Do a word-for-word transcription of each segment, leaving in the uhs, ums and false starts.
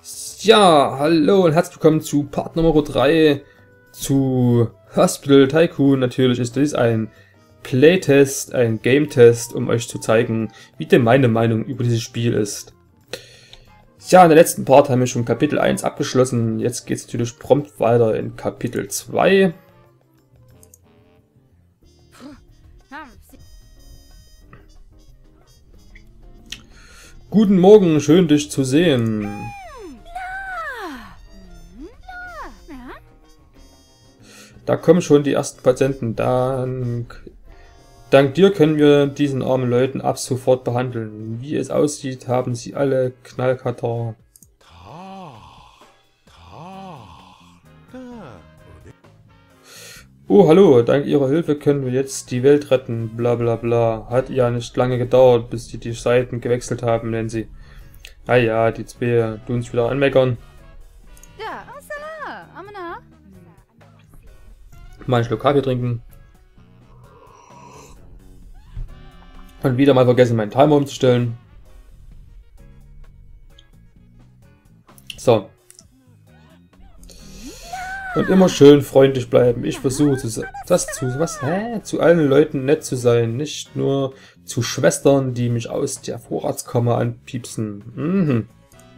Ja, hallo und herzlich willkommen zu Part Nummer drei zu Hospital Tycoon. Natürlich ist dies ein Playtest, ein Game-Test, um euch zu zeigen, wie denn meine Meinung über dieses Spiel ist. Ja, in der letzten Part haben wir schon Kapitel eins abgeschlossen. Jetzt geht es natürlich prompt weiter in Kapitel zwei. Guten Morgen, schön dich zu sehen. Da kommen schon die ersten Patienten. Dank, dank dir können wir diesen armen Leuten ab sofort behandeln. Wie es aussieht, haben sie alle Knallkatar. Oh, hallo, dank ihrer Hilfe können wir jetzt die Welt retten, bla bla bla. Hat ja nicht lange gedauert, bis die die Seiten gewechselt haben, nennen sie. Ah ja, die zwei tun sich wieder anmeckern. Mal einen Schluck Kaffee trinken. Und wieder mal vergessen, meinen Timer umzustellen. So. Und immer schön freundlich bleiben. Ich versuche das zu was hä? zu allen Leuten nett zu sein, nicht nur zu Schwestern, die mich aus der Vorratskammer anpiepsen. Mhm.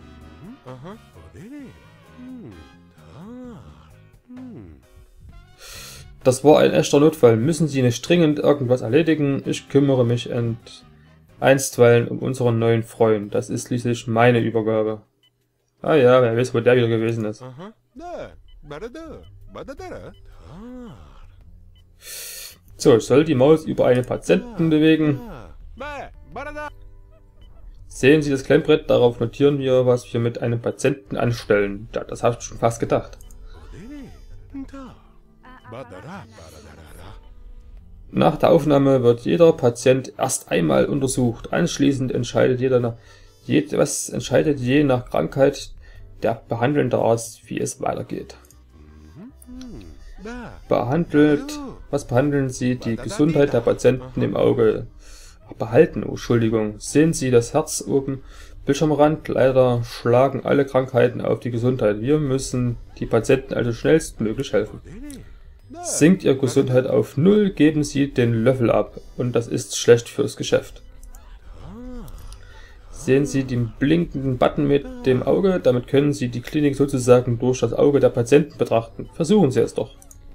Das war ein echter Notfall. Müssen Sie nicht dringend irgendwas erledigen? Ich kümmere mich ent einstweilen um unseren neuen Freund. Das ist schließlich meine Übergabe. Ah ja, wer weiß, wo der wieder gewesen ist. So, ich soll die Maus über einen Patienten bewegen. Sehen Sie das Klemmbrett? Darauf notieren wir, was wir mit einem Patienten anstellen. Ja, das habe ich schon fast gedacht. Nach der Aufnahme wird jeder Patient erst einmal untersucht. Anschließend entscheidet jeder nach, je, was entscheidet je nach Krankheit der behandelnde Arzt, wie es weitergeht. Behandelt, was behandeln Sie die Gesundheit der Patienten im Auge? Behalten, oh, Entschuldigung. Sehen Sie das Herz oben? Bildschirmrand, leider schlagen alle Krankheiten auf die Gesundheit. Wir müssen die Patienten also schnellstmöglich helfen. Sinkt Ihre Gesundheit auf null, geben Sie den Löffel ab. Und das ist schlecht fürs Geschäft. Sehen Sie den blinkenden Button mit dem Auge? Damit können Sie die Klinik sozusagen durch das Auge der Patienten betrachten. Versuchen Sie es doch.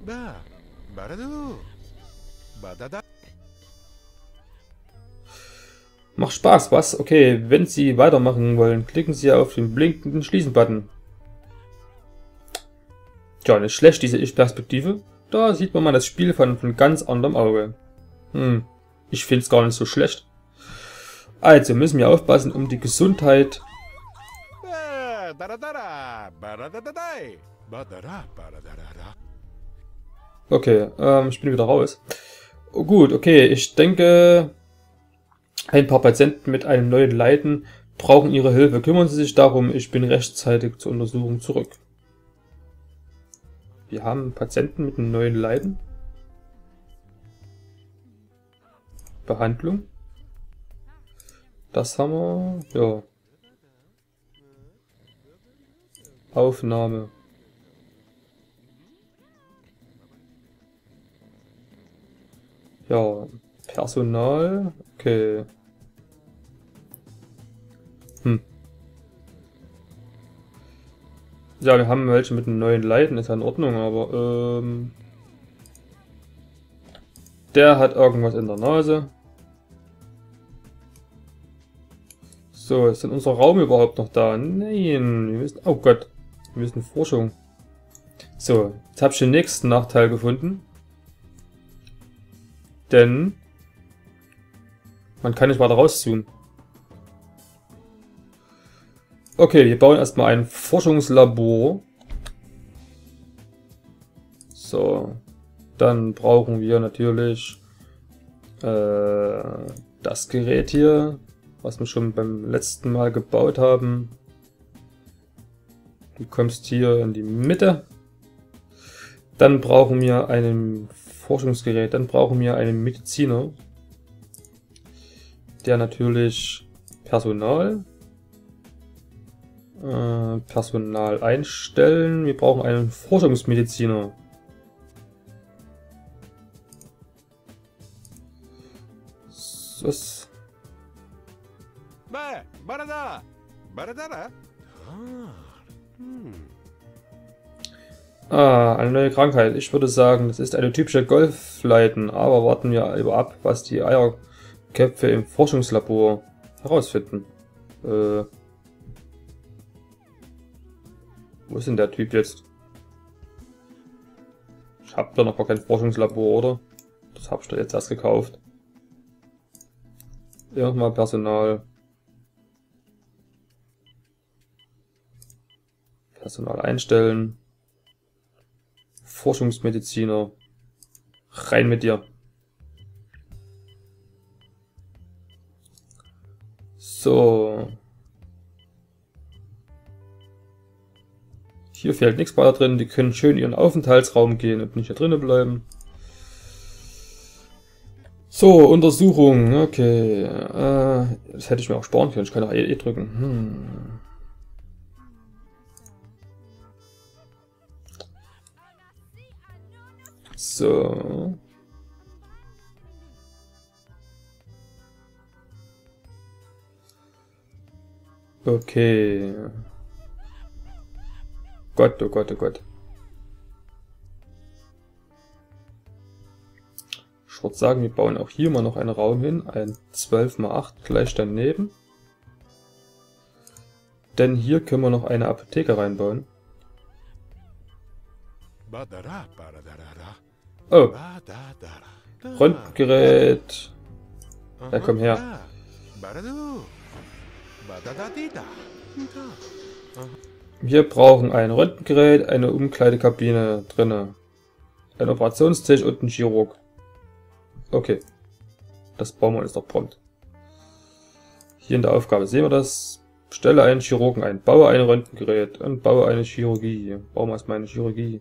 Macht Spaß, was? Okay, wenn Sie weitermachen wollen, klicken Sie auf den blinkenden Schließen-Button. Tja, nicht schlecht, diese Ich-Perspektive. Da sieht man mal das Spiel von, von ganz anderem Auge. Hm, ich finde es gar nicht so schlecht. Also müssen wir aufpassen um die Gesundheit. Okay, ähm, ich bin wieder raus. Oh, gut, okay, ich denke, ein paar Patienten mit einem neuen Leiden brauchen Ihre Hilfe. Kümmern Sie sich darum, ich bin rechtzeitig zur Untersuchung zurück. Wir haben Patienten mit einem neuen Leiden. Behandlung. Das haben wir. Ja. Aufnahme. Ja. Personal. Okay. Hm. Ja, wir haben welche mit einem neuen Leiden, ist ja in Ordnung, aber ähm, der hat irgendwas in der Nase. So, ist denn unser Raum überhaupt noch da? Nein, wir müssen, oh Gott, wir müssen Forschung. So, jetzt habe ich den nächsten Nachteil gefunden. Denn man kann nicht weiter rauszoomen. Okay, wir bauen erstmal ein Forschungslabor. So, dann brauchen wir natürlich äh, das Gerät hier, was wir schon beim letzten Mal gebaut haben. Du kommst hier in die Mitte. Dann brauchen wir ein Forschungsgerät, dann brauchen wir einen Mediziner, der natürlich Personal Äh, Personal einstellen. Wir brauchen einen Forschungsmediziner. Was? Ah, eine neue Krankheit. Ich würde sagen, das ist eine typische Golfleiten, aber warten wir lieber ab, was die Eierköpfe im Forschungslabor herausfinden. Äh, wo ist denn der Typ jetzt? Ich hab da noch gar kein Forschungslabor, oder? Das hab ich da jetzt erst gekauft. Irgendwann Personal. Personal einstellen. Forschungsmediziner. Rein mit dir. So. Hier fehlt nichts weiter drin. Die können schön in ihren Aufenthaltsraum gehen und nicht hier drinnen bleiben. So, Untersuchung. Okay. Äh, das hätte ich mir auch sparen können. Ich kann auch E, e drücken. Hm. So. Okay. Gott, oh Gott, oh Gott. Ich würde sagen, wir bauen auch hier mal noch einen Raum hin. Ein zwölf mal acht gleich daneben. Denn hier können wir noch eine Apotheke reinbauen. Oh. Röntgengerät. Ja, komm her. Wir brauchen ein Röntgengerät, eine Umkleidekabine drinne, ein Operationstisch und ein Chirurg. Okay. Das bauen wir uns doch prompt. Hier in der Aufgabe sehen wir das. Stelle einen Chirurgen ein, baue ein Röntgengerät und baue eine Chirurgie. Bauen wir erstmal eine Chirurgie.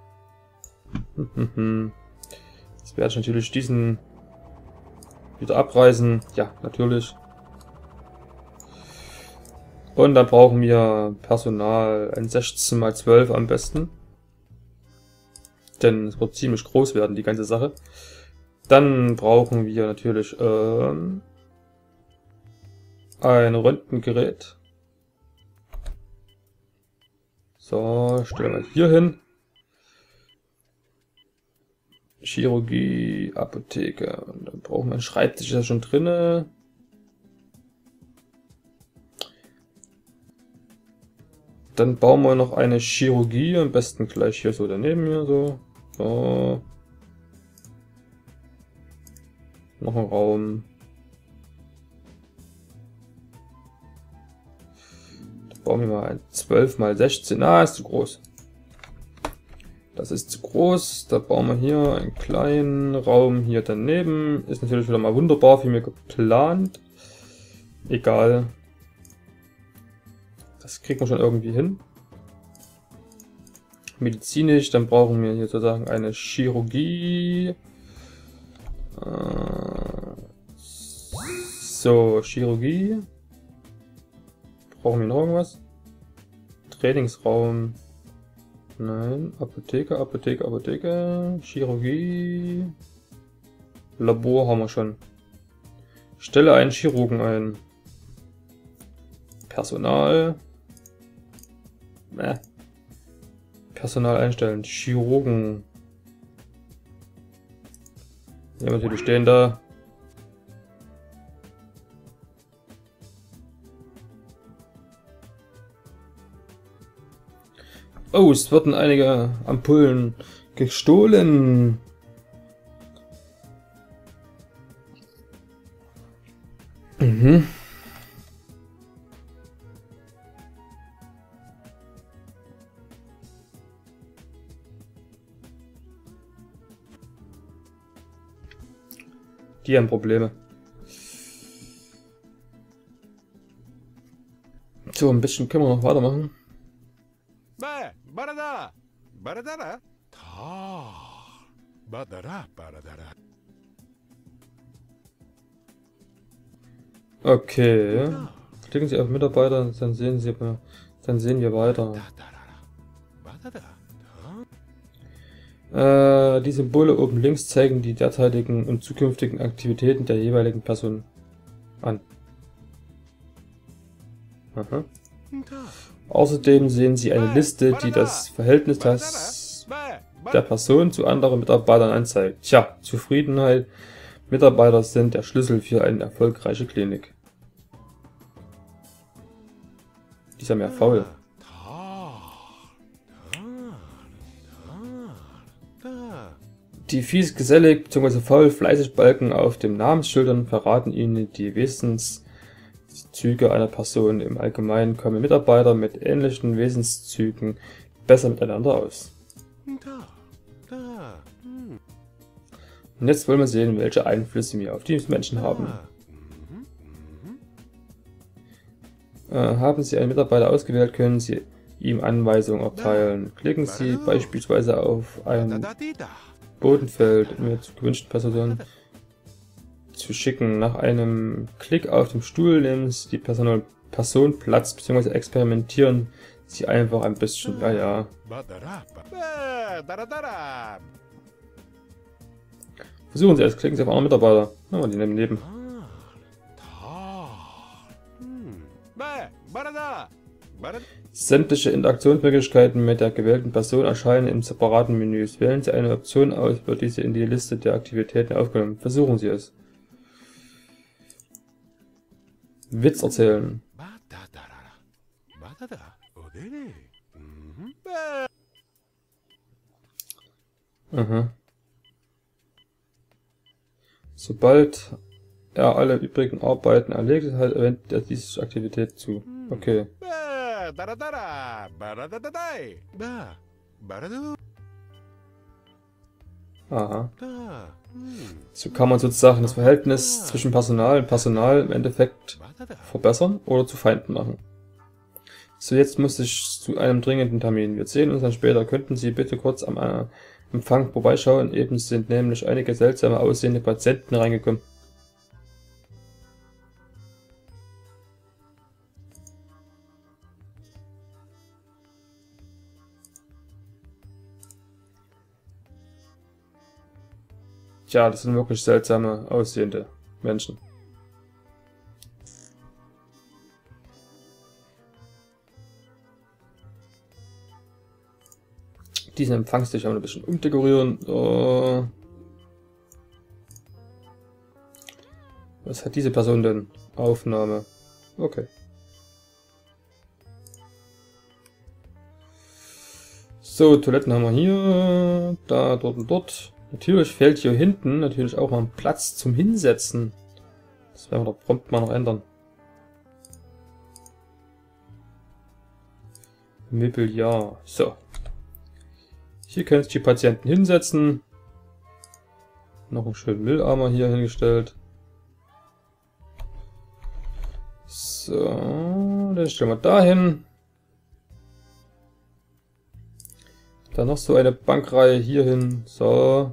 Jetzt werde ich natürlich diesen wieder abreißen. Ja, natürlich. Und dann brauchen wir Personal, ein sechzehn mal zwölf am besten. Denn es wird ziemlich groß werden, die ganze Sache. Dann brauchen wir natürlich ähm, ein Röntgengerät. So, stellen wir hier hin. Chirurgie, Apotheke. Und dann brauchen wir einen Schreibtisch, ist ja schon drinne. Dann bauen wir noch eine Chirurgie, am besten gleich hier so daneben hier so. So. Noch ein Raum. Da bauen wir mal ein zwölf mal sechzehn. Ah, ist zu groß. Das ist zu groß. Da bauen wir hier einen kleinen Raum hier daneben. Ist natürlich wieder mal wunderbar, wie mir geplant. Egal. Das kriegen wir schon irgendwie hin. Medizinisch, dann brauchen wir hier sozusagen eine Chirurgie. So, Chirurgie. Brauchen wir noch irgendwas? Trainingsraum. Nein, Apotheke, Apotheke, Apotheke. Chirurgie. Labor haben wir schon. Stelle einen Chirurgen ein. Personal. Äh. Personal einstellen. Chirurgen. Ja, natürlich stehen da. Oh, es wurden einige Ampullen gestohlen. Mhm. Die haben Probleme. So, ein bisschen können wir noch weitermachen. Okay. Klicken Sie auf Mitarbeiter, dann sehen Sie, ob Dann sehen wir weiter. Äh, die Symbole oben links zeigen die derzeitigen und zukünftigen Aktivitäten der jeweiligen Person an. Aha. Außerdem sehen Sie eine Liste, die das Verhältnis des, der Person zu anderen Mitarbeitern anzeigt. Tja, Zufriedenheit Mitarbeiter sind der Schlüssel für eine erfolgreiche Klinik. Die ist ja mehr faul. Die fies gesellig bzw. faul fleißig Balken auf dem Namensschildern verraten Ihnen die Wesenszüge einer Person. Im Allgemeinen kommen Mitarbeiter mit ähnlichen Wesenszügen besser miteinander aus. Und jetzt wollen wir sehen, welche Einflüsse wir auf die Menschen haben. Äh, haben Sie einen Mitarbeiter ausgewählt, können Sie ihm Anweisungen erteilen. Klicken Sie beispielsweise auf ein Bodenfeld, um mir zur gewünschten Person zu schicken. Nach einem Klick auf den Stuhl nehmen Sie die Person, Person Platz bzw. experimentieren Sie einfach ein bisschen. Ja, ja. Versuchen Sie es, klicken Sie auf einen Mitarbeiter. Na, die nehmen neben. Sämtliche Interaktionsmöglichkeiten mit der gewählten Person erscheinen im separaten Menü. Wählen Sie eine Option aus, wird diese in die Liste der Aktivitäten aufgenommen. Versuchen Sie es. Witz erzählen. Aha. Sobald er alle übrigen Arbeiten erledigt hat, wendet er diese Aktivität zu. Okay. Aha. So kann man sozusagen das Verhältnis zwischen Personal und Personal im Endeffekt verbessern oder zu Feinden machen. So, jetzt muss ich zu einem dringenden Termin. Wir sehen uns dann später. Könnten Sie bitte kurz am äh, Empfang vorbeischauen? Eben sind nämlich einige seltsame aussehende Patienten reingekommen. Tja, das sind wirklich seltsame aussehende Menschen. Diesen Empfangstisch haben wir ein bisschen umdekorieren. Uh, was hat diese Person denn? Aufnahme. Okay. So, Toiletten haben wir hier, da, dort und dort. Natürlich fehlt hier hinten natürlich auch mal ein Platz zum Hinsetzen. Das werden wir doch prompt mal noch ändern. Möbel, ja. So. Hier können sich die Patienten hinsetzen. Noch einen schönen Mülleimer hier hingestellt. So, dann stellen wir da hin. Dann noch so eine Bankreihe hier hin. So.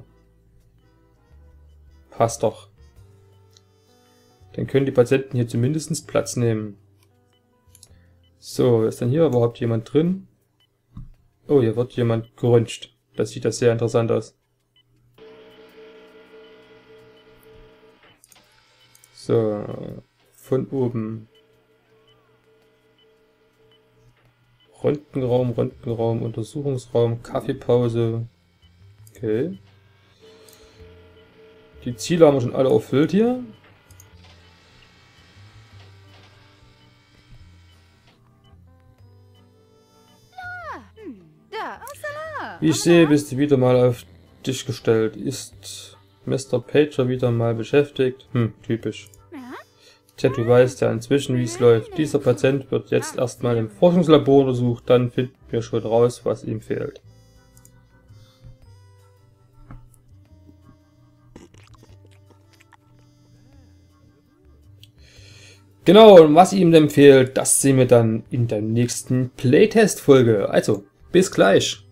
Passt doch. Dann können die Patienten hier zumindest Platz nehmen. So, ist denn hier überhaupt jemand drin? Oh, hier wird jemand geröntgt. Das sieht das sehr interessant aus. So, von oben. Röntgenraum, Röntgenraum, Untersuchungsraum, Kaffeepause. Okay. Die Ziele haben wir schon alle erfüllt hier. Wie ich sehe, bist du wieder mal auf dich gestellt. Ist Mister Pager wieder mal beschäftigt? Hm, typisch. Tja, du weißt ja inzwischen, wie es läuft. Dieser Patient wird jetzt erstmal im Forschungslabor untersucht, dann finden wir schon raus, was ihm fehlt. Genau, und was ihm denn fehlt, das sehen wir dann in der nächsten Playtest-Folge. Also, bis gleich.